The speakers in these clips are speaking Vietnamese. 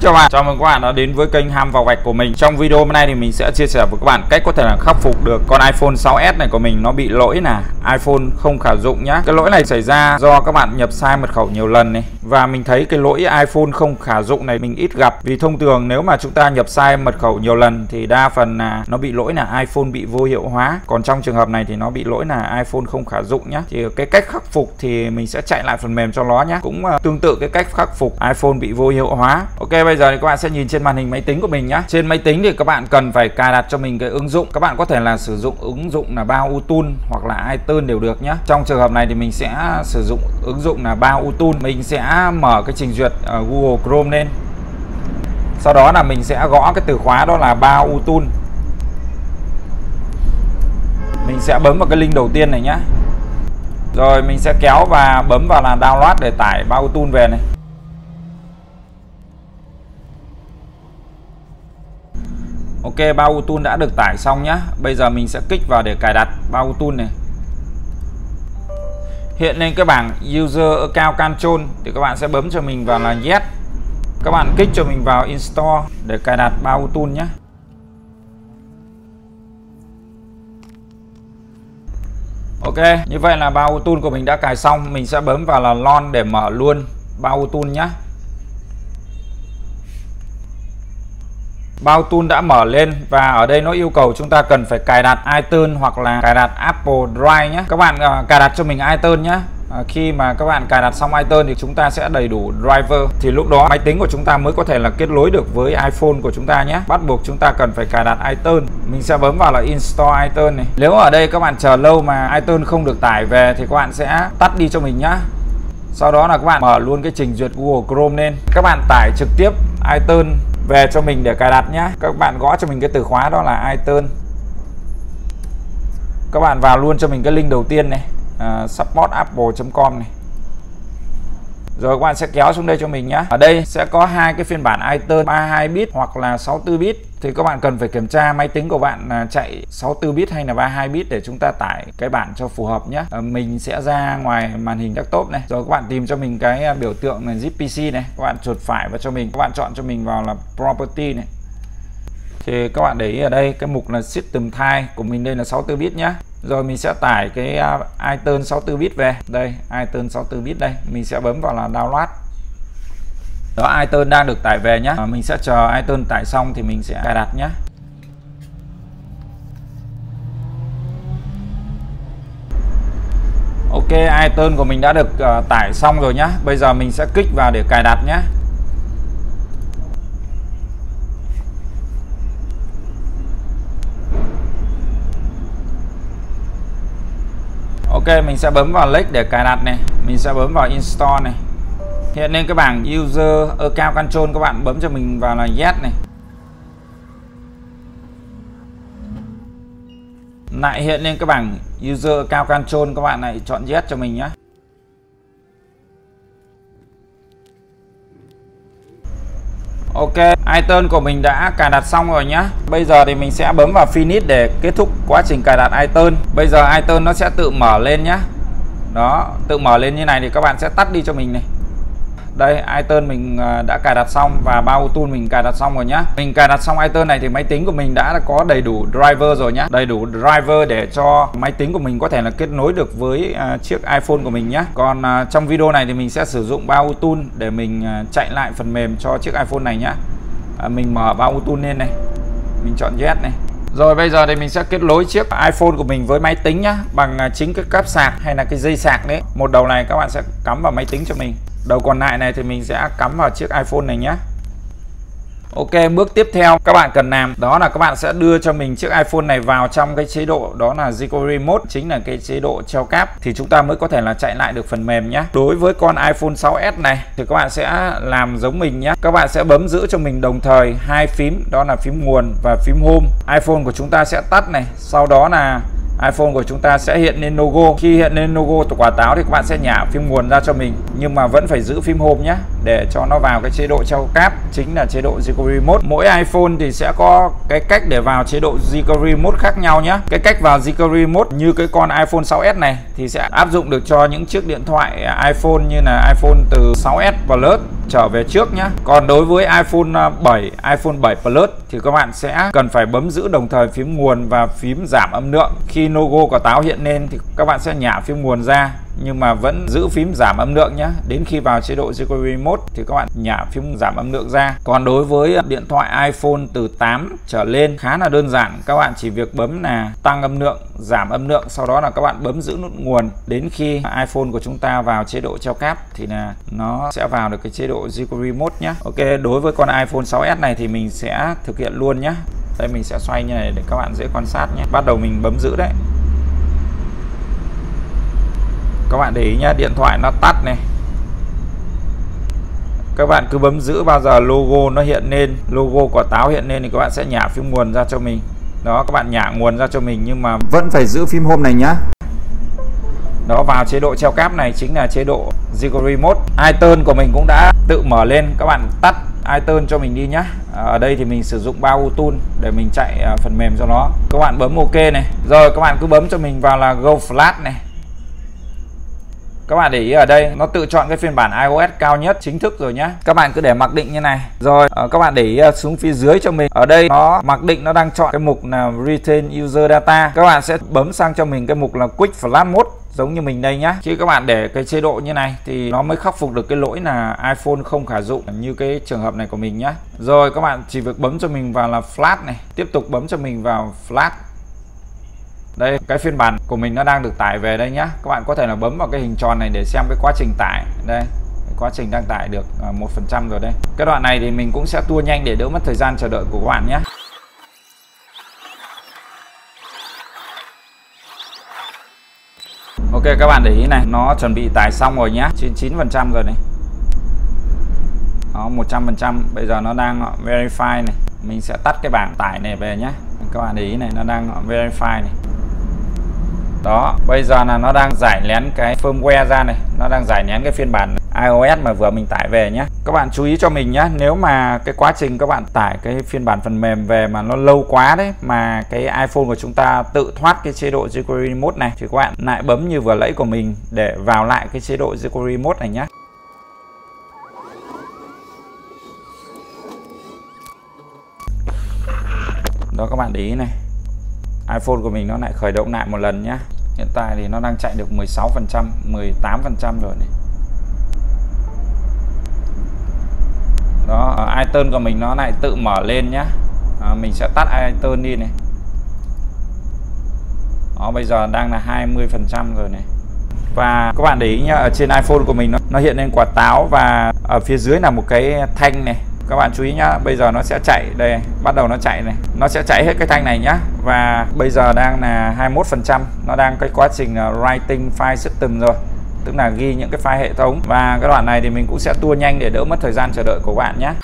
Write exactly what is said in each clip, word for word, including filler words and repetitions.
chào bạn, chào mừng các bạn đã đến với kênh Ham Vào Gạch của mình. Trong video hôm nay thì mình sẽ chia sẻ với các bạn cách có thể là khắc phục được con iPhone sáu S này của mình nó bị lỗi là iPhone không khả dụng nhá. Cái lỗi này xảy ra do các bạn nhập sai mật khẩu nhiều lần này, và mình thấy cái lỗi iPhone không khả dụng này mình ít gặp, vì thông thường nếu mà chúng ta nhập sai mật khẩu nhiều lần thì đa phần là nó bị lỗi là iPhone bị vô hiệu hóa. Còn trong trường hợp này thì nó bị lỗi là iPhone không khả dụng nhá. Thì cái cách khắc phục thì mình sẽ chạy lại phần mềm cho nó nhá. Cũng uh, tương tự cái cách khắc phục iPhone bị vô hiệu hóa. Ok, bây giờ thì các bạn sẽ nhìn trên màn hình máy tính của mình nhá. Trên máy tính thì các bạn cần phải cài đặt cho mình cái ứng dụng. Các bạn có thể là sử dụng ứng dụng là Bao-U-Tool hoặc là iTunes đều được nhá. Trong trường hợp này thì mình sẽ sử dụng ứng dụng là Bao-U-Tool. Mình sẽ mở cái trình duyệt uh, Google Chrome lên. Sau đó là mình sẽ gõ cái từ khóa đó là Bao-U-Tool. Mình sẽ bấm vào cái link đầu tiên này nhá. Rồi mình sẽ kéo và bấm vào là download để tải Bao-U-Tool về này. Ok, Bao-U-Tool đã được tải xong nhá. Bây giờ mình sẽ kích vào để cài đặt Bao-U-Tool này. Hiện lên cái bảng User Account Control thì các bạn sẽ bấm cho mình vào là Yes. Các bạn kích cho mình vào Install để cài đặt Bao-U-Tool nhé. Ok, như vậy là Bao-U-Tool của mình đã cài xong. Mình sẽ bấm vào là Launch để mở luôn Bao-U-Tool nhé. Bao-U-Tool đã mở lên và ở đây nó yêu cầu chúng ta cần phải cài đặt iTunes hoặc là cài đặt Apple Drive nhé. Các bạn uh, cài đặt cho mình iTunes nhé. À, khi mà các bạn cài đặt xong iTunes thì chúng ta sẽ đầy đủ driver, thì lúc đó máy tính của chúng ta mới có thể là kết nối được với iPhone của chúng ta nhé. Bắt buộc chúng ta cần phải cài đặt iTunes. Mình sẽ bấm vào là Install iTunes này. Nếu ở đây các bạn chờ lâu mà iTunes không được tải về thì các bạn sẽ tắt đi cho mình nhá. Sau đó là các bạn mở luôn cái trình duyệt Google Chrome lên. Các bạn tải trực tiếp iTunes về cho mình để cài đặt nhá. Các bạn gõ cho mình cái từ khóa đó là iTunes. Các bạn vào luôn cho mình cái link đầu tiên này. Uh, support apple chấm com này. Rồi các bạn sẽ kéo xuống đây cho mình nhé. Ở đây sẽ có hai cái phiên bản iTunes ba mươi hai bit hoặc là sáu mươi tư bit. Thì các bạn cần phải kiểm tra máy tính của bạn là chạy sáu mươi tư bit hay là ba mươi hai bit để chúng ta tải cái bản cho phù hợp nhé. uh, Mình sẽ ra ngoài màn hình desktop này. Rồi các bạn tìm cho mình cái biểu tượng là zip pê xê này. Các bạn chuột phải vào cho mình. Các bạn chọn cho mình vào là property này. Thì các bạn để ý ở đây cái mục là system type của mình đây là sáu mươi tư bit nhé. Rồi mình sẽ tải cái uh, iTunes sáu mươi tư bit về. Đây, iTunes sáu mươi tư bit đây. Mình sẽ bấm vào là download. Đó, iTunes đang được tải về nhé. À, mình sẽ chờ iTunes tải xong thì mình sẽ cài đặt nhé. Ok, iTunes của mình đã được uh, tải xong rồi nhé. Bây giờ mình sẽ kích vào để cài đặt nhé. Ok, mình sẽ bấm vào Next để cài đặt này. Mình sẽ bấm vào Install này. Hiện lên cái bảng User Account Control, các bạn bấm cho mình vào là Yes này. Lại hiện lên cái bảng User Account Control, các bạn lại chọn Yes cho mình nhé. Ok, iTunes của mình đã cài đặt xong rồi nhá. Bây giờ thì mình sẽ bấm vào Finish để kết thúc quá trình cài đặt iTunes. Bây giờ iTunes nó sẽ tự mở lên nhá. Đó, tự mở lên như này thì các bạn sẽ tắt đi cho mình này. Đây, iTunes mình đã cài đặt xong và Bao-U-Tool mình cài đặt xong rồi nhá. Mình cài đặt xong iTunes này thì máy tính của mình đã có đầy đủ driver rồi nhá. Đầy đủ driver để cho máy tính của mình có thể là kết nối được với uh, chiếc iPhone của mình nhá. Còn uh, trong video này thì mình sẽ sử dụng Bao-U-Tool để mình uh, chạy lại phần mềm cho chiếc iPhone này nhá. Uh, mình mở Bao-U-Tool lên này. Mình chọn Yes này. Rồi bây giờ thì mình sẽ kết nối chiếc iPhone của mình với máy tính nhá, bằng chính cái cáp sạc hay là cái dây sạc đấy. Một đầu này các bạn sẽ cắm vào máy tính cho mình. Đầu còn lại này thì mình sẽ cắm vào chiếc iPhone này nhé. Ok, bước tiếp theo các bạn cần làm đó là các bạn sẽ đưa cho mình chiếc iPhone này vào trong cái chế độ đó là Recovery Mode, chính là cái chế độ treo cáp, thì chúng ta mới có thể là chạy lại được phần mềm nhé. Đối với con iPhone sáu S này thì các bạn sẽ làm giống mình nhé. Các bạn sẽ bấm giữ cho mình đồng thời hai phím, đó là phím nguồn và phím Home. iPhone của chúng ta sẽ tắt này, sau đó là iPhone của chúng ta sẽ hiện lên logo. Khi hiện lên logo quả táo thì các bạn sẽ nhả phím nguồn ra cho mình, nhưng mà vẫn phải giữ phím Home nhé. để cho nó vào cái chế độ treo cáp, chính là chế độ Jikory Mode. Mỗi iPhone thì sẽ có cái cách để vào chế độ Jikory Mode khác nhau nhé. Cái cách vào Jikory Mode như cái con iPhone sáu S này thì sẽ áp dụng được cho những chiếc điện thoại iPhone như là iPhone từ sáu S Plus trở về trước nhé. Còn đối với iPhone bảy, iPhone bảy Plus thì các bạn sẽ cần phải bấm giữ đồng thời phím nguồn và phím giảm âm lượng. Khi logo quả táo hiện lên thì các bạn sẽ nhả phím nguồn ra nhưng mà vẫn giữ phím giảm âm lượng nhé. Đến khi vào chế độ Jikory Mode thì các bạn nhả phím giảm âm lượng ra. Còn đối với điện thoại iPhone từ tám trở lên khá là đơn giản, các bạn chỉ việc bấm là tăng âm lượng, giảm âm lượng, sau đó là các bạn bấm giữ nút nguồn. Đến khi iPhone của chúng ta vào chế độ treo cáp thì là nó sẽ vào được cái chế độ Jikory Mode nhé. Ok, đối với con iPhone sáu S này thì mình sẽ thực hiện luôn nhé. Đây, mình sẽ xoay như này để các bạn dễ quan sát nhé. Bắt đầu mình bấm giữ đấy. Các bạn để ý nhá, điện thoại nó tắt này. Các bạn cứ bấm giữ, bao giờ logo nó hiện lên, logo quả táo hiện lên thì các bạn sẽ nhả phím nguồn ra cho mình. Đó, các bạn nhả nguồn ra cho mình nhưng mà vẫn phải giữ phím home này nhá. Đó, vào chế độ treo cáp này chính là chế độ Jikory Mode. iTunes của mình cũng đã tự mở lên, các bạn tắt iTunes cho mình đi nhá. Ở đây thì mình sử dụng Bao Tool để mình chạy phần mềm cho nó. Các bạn bấm OK này. Rồi các bạn cứ bấm cho mình vào là Go Flash này. Các bạn để ý ở đây nó tự chọn cái phiên bản iOS cao nhất chính thức rồi nhá. Các bạn cứ để mặc định như này. Rồi các bạn để ý xuống phía dưới cho mình. Ở đây nó mặc định nó đang chọn cái mục là Retain User Data. Các bạn sẽ bấm sang cho mình cái mục là Quick Flash Mode giống như mình đây nhá. Chứ các bạn để cái chế độ như này thì nó mới khắc phục được cái lỗi là iPhone không khả dụng như cái trường hợp này của mình nhá. Rồi các bạn chỉ việc bấm cho mình vào là Flash này, tiếp tục bấm cho mình vào Flash. Đây, cái phiên bản của mình nó đang được tải về đây nhá. Các bạn có thể là bấm vào cái hình tròn này để xem cái quá trình tải. Đây, cái quá trình đang tải được một phần trăm rồi đây. Cái đoạn này thì mình cũng sẽ tua nhanh để đỡ mất thời gian chờ đợi của các bạn nhé. Ok, các bạn để ý này, nó chuẩn bị tải xong rồi nhá, chín mươi chín phần trăm rồi này. Đó, một trăm phần trăm. Bây giờ nó đang verify này. Mình sẽ tắt cái bảng tải này về nhé. Các bạn để ý này, nó đang verify này. Đó, bây giờ là nó đang giải nén cái firmware ra này, nó đang giải nén cái phiên bản iOS mà vừa mình tải về nhé. Các bạn chú ý cho mình nhé, nếu mà cái quá trình các bạn tải cái phiên bản phần mềm về mà nó lâu quá đấy, mà cái iPhone của chúng ta tự thoát cái chế độ Jikory Mode này, thì các bạn lại bấm như vừa nãy của mình để vào lại cái chế độ Jikory Mode này nhé. Đó, các bạn để ý này, iPhone của mình nó lại khởi động lại một lần nhé. Hiện tại thì nó đang chạy được mười sáu phần trăm, mười tám phần trăm rồi này. Đó, iTunes của mình nó lại tự mở lên nhé. À, mình sẽ tắt iTunes đi này. Đó, bây giờ đang là hai mươi phần trăm rồi này. Và các bạn để ý nhá, ở trên iPhone của mình nó, nó hiện lên quả táo và ở phía dưới là một cái thanh này. Các bạn chú ý nhá, bây giờ nó sẽ chạy đây, bắt đầu nó chạy này, nó sẽ chạy hết cái thanh này nhá. Và bây giờ đang là hai mươi mốt phần trăm, nó đang cái quá trình writing file system rồi, tức là ghi những cái file hệ thống. Và cái đoạn này thì mình cũng sẽ tua nhanh để đỡ mất thời gian chờ đợi của bạn nhé.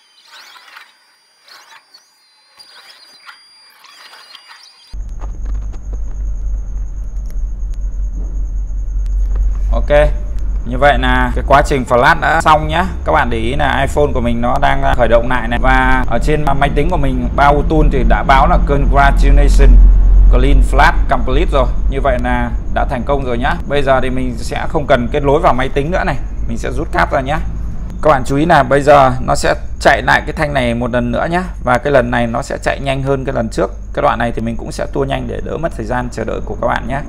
Ok, như vậy là cái quá trình flash đã xong nhé. Các bạn để ý là iPhone của mình nó đang khởi động lại này. Và ở trên máy tính của mình, Bao Tool thì đã báo là Congratulations Clean Flash Complete rồi. Như vậy là đã thành công rồi nhá. Bây giờ thì mình sẽ không cần kết nối vào máy tính nữa này, mình sẽ rút cáp ra nhé. Các bạn chú ý là bây giờ nó sẽ chạy lại cái thanh này một lần nữa nhé. Và cái lần này nó sẽ chạy nhanh hơn cái lần trước. Cái đoạn này thì mình cũng sẽ tua nhanh để đỡ mất thời gian chờ đợi của các bạn nhé.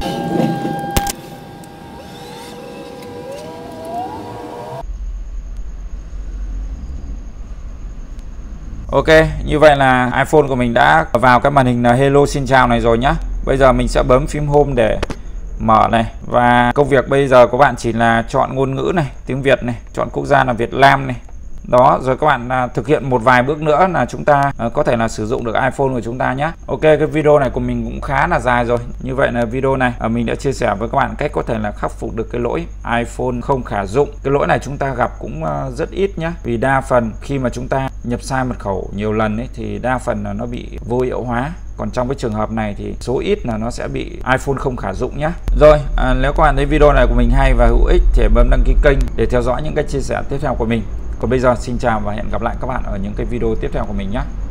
Ok, như vậy là iPhone của mình đã vào cái màn hình là Hello xin chào này rồi nhá. Bây giờ mình sẽ bấm phím Home để mở này. Và công việc bây giờ các bạn chỉ là chọn ngôn ngữ này, tiếng Việt này, chọn quốc gia là Việt Nam này. Đó, rồi các bạn à, thực hiện một vài bước nữa là chúng ta à, có thể là sử dụng được iPhone của chúng ta nhé. Ok, cái video này của mình cũng khá là dài rồi. Như vậy là video này à, mình đã chia sẻ với các bạn cách có thể là khắc phục được cái lỗi iPhone không khả dụng. Cái lỗi này chúng ta gặp cũng à, rất ít nhé. Vì đa phần khi mà chúng ta nhập sai mật khẩu nhiều lần ấy thì đa phần là nó bị vô hiệu hóa. Còn trong cái trường hợp này thì số ít là nó sẽ bị iPhone không khả dụng nhé. Rồi, à, nếu các bạn thấy video này của mình hay và hữu ích thì bấm đăng ký kênh để theo dõi những cái chia sẻ tiếp theo của mình. Còn bây giờ xin chào và hẹn gặp lại các bạn ở những cái video tiếp theo của mình nhé.